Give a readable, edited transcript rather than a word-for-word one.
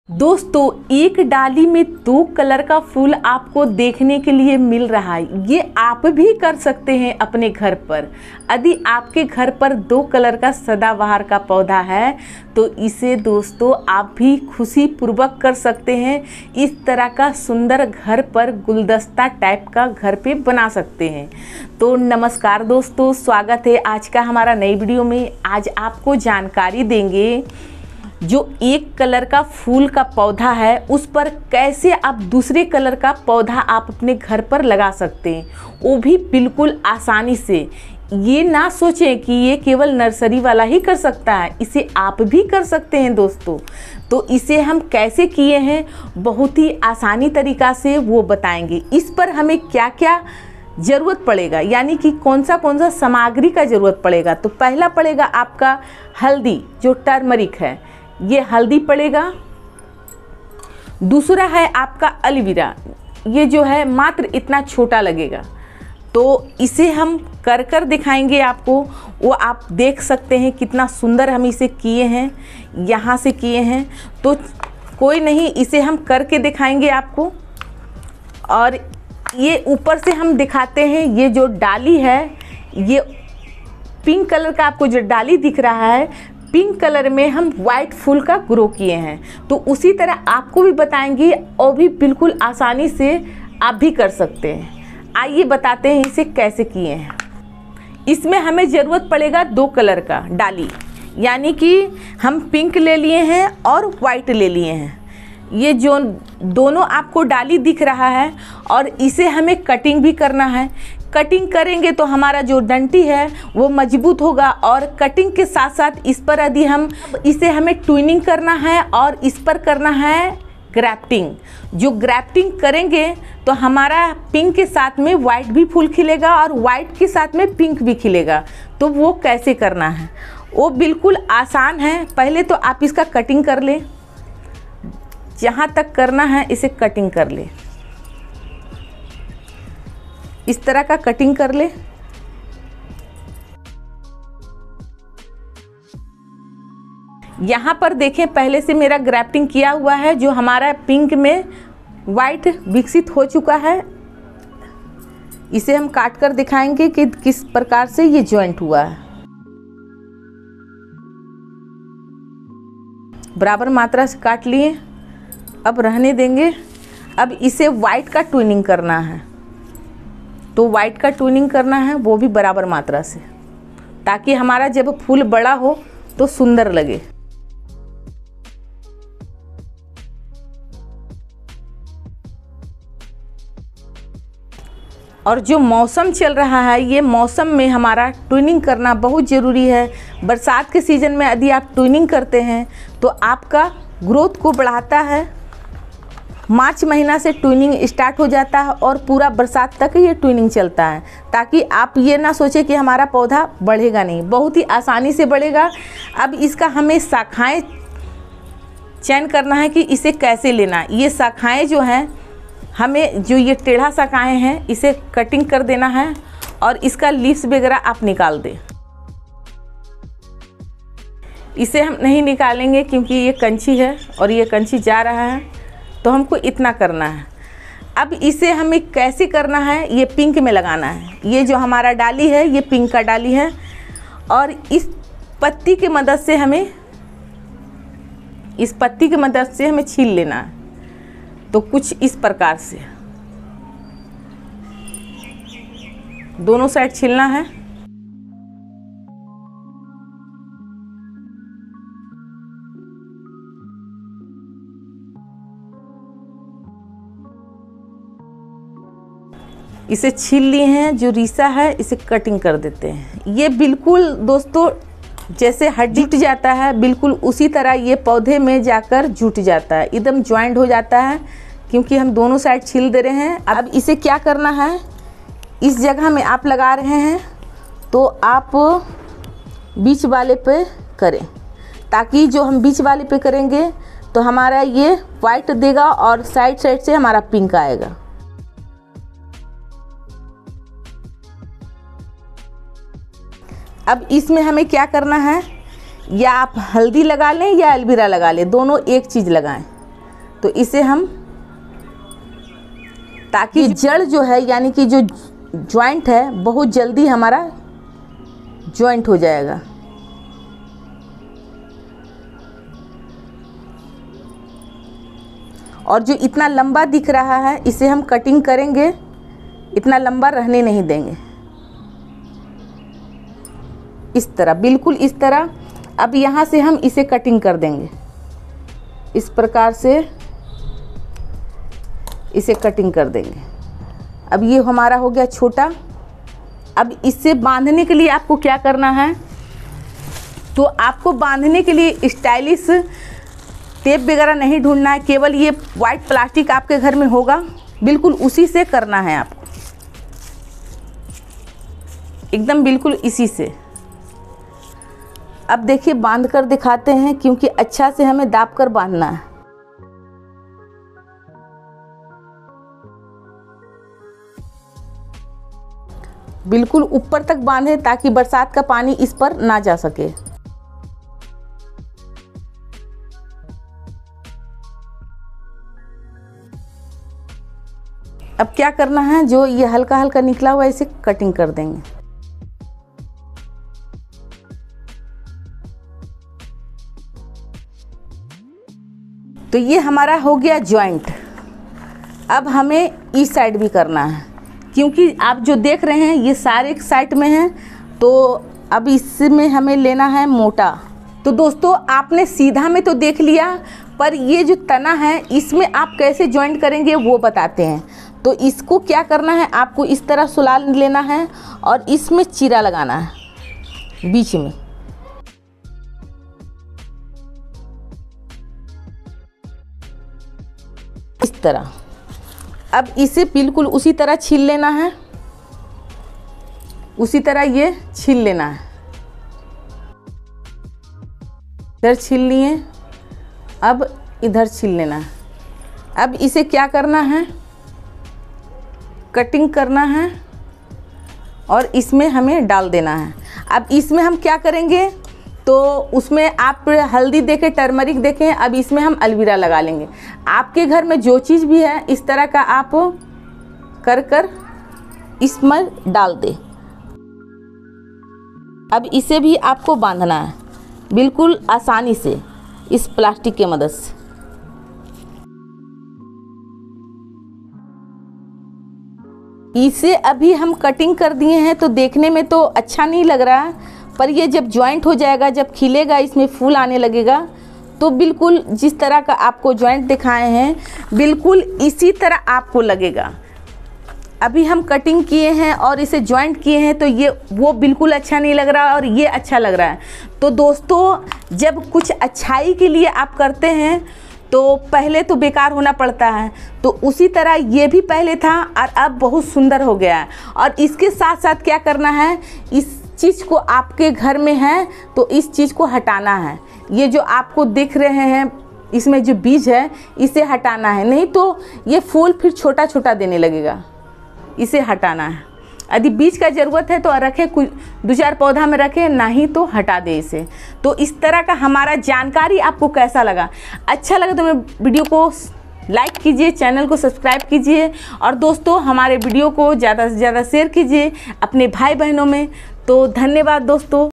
दोस्तों, एक डाली में 2 कलर का फूल आपको देखने के लिए मिल रहा है। ये आप भी कर सकते हैं अपने घर पर। यदि आपके घर पर 2 कलर का सदाबहार का पौधा है तो इसे दोस्तों आप भी खुशी पूर्वक कर सकते हैं। इस तरह का सुंदर घर पर गुलदस्ता टाइप का घर पे बना सकते हैं। तो नमस्कार दोस्तों, स्वागत है आज का हमारा नई वीडियो में। आज आपको जानकारी देंगे जो 1 कलर का फूल का पौधा है उस पर कैसे आप दूसरे कलर का पौधा आप अपने घर पर लगा सकते हैं, वो भी बिल्कुल आसानी से। ये ना सोचें कि ये केवल नर्सरी वाला ही कर सकता है, इसे आप भी कर सकते हैं दोस्तों। तो इसे हम कैसे किए हैं बहुत ही आसानी तरीका से वो बताएंगे। इस पर हमें क्या क्या ज़रूरत पड़ेगा, यानी कि कौन सा सामग्री का ज़रूरत पड़ेगा। तो पहला पड़ेगा आपका हल्दी, जो टर्मरिक है, ये हल्दी पड़ेगा। दूसरा है आपका एलोवेरा, ये जो है मात्र इतना छोटा लगेगा। तो इसे हम कर दिखाएंगे आपको, वो आप देख सकते हैं कितना सुंदर हम इसे किए हैं, यहाँ से किए हैं। तो कोई नहीं, इसे हम करके दिखाएंगे आपको। और ये ऊपर से हम दिखाते हैं, ये जो डाली है ये पिंक कलर का आपको जो डाली दिख रहा है, पिंक कलर में हम वाइट फूल का ग्रो किए हैं। तो उसी तरह आपको भी बताएंगे और भी बिल्कुल आसानी से आप भी कर सकते हैं। आइए बताते हैं इसे कैसे किए हैं। इसमें हमें ज़रूरत पड़ेगा 2 कलर का डाली, यानी कि हम पिंक ले लिए हैं और वाइट ले लिए हैं। ये जो दोनों आपको डाली दिख रहा है, और इसे हमें कटिंग भी करना है। कटिंग करेंगे तो हमारा जो डंटी है वो मजबूत होगा। और कटिंग के साथ साथ इस पर यदि इसे हमें ट्विनिंग करना है और इस पर करना है ग्राफ्टिंग। जो ग्राफ्टिंग करेंगे तो हमारा पिंक के साथ में वाइट भी फूल खिलेगा और वाइट के साथ में पिंक भी खिलेगा। तो वो कैसे करना है वो बिल्कुल आसान है। पहले तो आप इसका कटिंग कर लें, जहाँ तक करना है इसे कटिंग कर ले। इस तरह का कटिंग कर ले। यहाँ पर देखें, पहले से मेरा ग्राफ्टिंग किया हुआ है। जो हमारा पिंक में वाइट विकसित हो चुका है, इसे हम काट कर दिखाएंगे कि किस प्रकार से ये जॉइंट हुआ है। बराबर मात्रा से काट लिए, अब रहने देंगे। अब इसे वाइट का ट्विनिंग करना है, तो वाइट का ट्विनिंग करना है वो भी बराबर मात्रा से, ताकि हमारा जब फूल बड़ा हो तो सुंदर लगे। और जो मौसम चल रहा है, ये मौसम में हमारा ट्विनिंग करना बहुत ज़रूरी है। बरसात के सीज़न में यदि आप ट्विनिंग करते हैं तो आपका ग्रोथ को बढ़ाता है। मार्च महीना से ट्विनिंग स्टार्ट हो जाता है और पूरा बरसात तक ये ट्विनिंग चलता है, ताकि आप ये ना सोचें कि हमारा पौधा बढ़ेगा नहीं, बहुत ही आसानी से बढ़ेगा। अब इसका हमें शाखाएं चयन करना है कि इसे कैसे लेना है। ये शाखाएं जो हैं, हमें जो ये टेढ़ा शाखाएं हैं इसे कटिंग कर देना है और इसका लीव्स वगैरह आप निकाल दें। इसे हम नहीं निकालेंगे क्योंकि ये कंची है और ये कंची जा रहा है, तो हमको इतना करना है। अब इसे हमें कैसे करना है, ये पिंक में लगाना है। ये जो हमारा डाली है ये पिंक का डाली है, और इस पत्ती की मदद से हमें छील लेना है। तो कुछ इस प्रकार से दोनों साइड छीलना है। इसे छील लिए हैं, जो रीसा है इसे कटिंग कर देते हैं। ये बिल्कुल दोस्तों जैसे हड्डी जुट जाता है, बिल्कुल उसी तरह ये पौधे में जाकर जुट जाता है, एकदम ज्वाइंट हो जाता है, क्योंकि हम दोनों साइड छील दे रहे हैं। अब इसे क्या करना है, इस जगह में आप लगा रहे हैं तो आप बीच वाले पे करें, ताकि जो हम बीच वाले पे करेंगे तो हमारा ये वाइट देगा और साइड से हमारा पिंक आएगा। अब इसमें हमें क्या करना है, या आप हल्दी लगा लें या एलोवेरा लगा लें, दोनों एक चीज़ लगाएं। तो इसे हम, ताकि जड़ जो है यानी कि जो जॉइंट है बहुत जल्दी हमारा जॉइंट हो जाएगा। और जो इतना लंबा दिख रहा है इसे हम कटिंग करेंगे, इतना लंबा रहने नहीं देंगे। इस तरह, बिल्कुल इस तरह। अब यहाँ से हम इसे कटिंग कर देंगे, इस प्रकार से इसे कटिंग कर देंगे। अब ये हमारा हो गया छोटा। अब इसे बांधने के लिए आपको क्या करना है, तो आपको बांधने के लिए स्टाइलिश टेप वगैरह नहीं ढूंढना है, केवल ये वाइट प्लास्टिक आपके घर में होगा, बिल्कुल उसी से करना है आपको, एकदम बिल्कुल इसी से। अब देखिए बांध कर दिखाते हैं, क्योंकि अच्छा से हमें दाब कर बांधना है। बिल्कुल ऊपर तक बांधे ताकि बरसात का पानी इस पर ना जा सके। अब क्या करना है, जो ये हल्का हल्का निकला हुआ है इसे कटिंग कर देंगे। तो ये हमारा हो गया जॉइंट। अब हमें इस साइड भी करना है, क्योंकि आप जो देख रहे हैं ये सारे एक साइड में हैं, तो अब इसमें हमें लेना है मोटा। तो दोस्तों आपने सीधा में तो देख लिया, पर ये जो तना है इसमें आप कैसे जॉइंट करेंगे वो बताते हैं। तो इसको क्या करना है, आपको इस तरह सुला लेना है और इसमें चीरा लगाना है बीच में। इस तरह। अब इसे बिल्कुल उसी तरह छील लेना है, उसी तरह ये छील लेना है। इधर छील लिए, अब इधर छील लेना है। अब इसे क्या करना है, कटिंग करना है और इसमें हमें डाल देना है। अब इसमें हम क्या करेंगे, तो उसमें आप हल्दी देखें, टर्मरिक देखें, अब इसमें हम अलवीरा लगा लेंगे। आपके घर में जो चीज़ भी है इस तरह का आप कर इसमें डाल दें। अब इसे भी आपको बांधना है बिल्कुल आसानी से इस प्लास्टिक की मदद से। इसे अभी हम कटिंग कर दिए हैं तो देखने में तो अच्छा नहीं लग रहा है, पर ये जब जॉइंट हो जाएगा, जब खिलेगा, इसमें फूल आने लगेगा, तो बिल्कुल जिस तरह का आपको जॉइंट दिखाए हैं बिल्कुल इसी तरह आपको लगेगा। अभी हम कटिंग किए हैं और इसे जॉइंट किए हैं तो ये वो बिल्कुल अच्छा नहीं लग रहा और ये अच्छा लग रहा है। तो दोस्तों जब कुछ अच्छाई के लिए आप करते हैं तो पहले तो बेकार होना पड़ता है, तो उसी तरह ये भी पहले था और अब बहुत सुंदर हो गया है। और इसके साथ साथ क्या करना है, इस चीज़ को आपके घर में है तो इस चीज़ को हटाना है। ये जो आपको दिख रहे हैं इसमें जो बीज है इसे हटाना है, नहीं तो ये फूल फिर छोटा छोटा देने लगेगा। इसे हटाना है। यदि बीज का ज़रूरत है तो रखें, कुछ 2-4 पौधा में रखें, नहीं तो हटा दे इसे। तो इस तरह का हमारा जानकारी आपको कैसा लगा, अच्छा लगा तो मेरे वीडियो को लाइक कीजिए, चैनल को सब्सक्राइब कीजिए और दोस्तों हमारे वीडियो को ज़्यादा से ज़्यादा शेयर कीजिए अपने भाई बहनों में। तो धन्यवाद दोस्तों।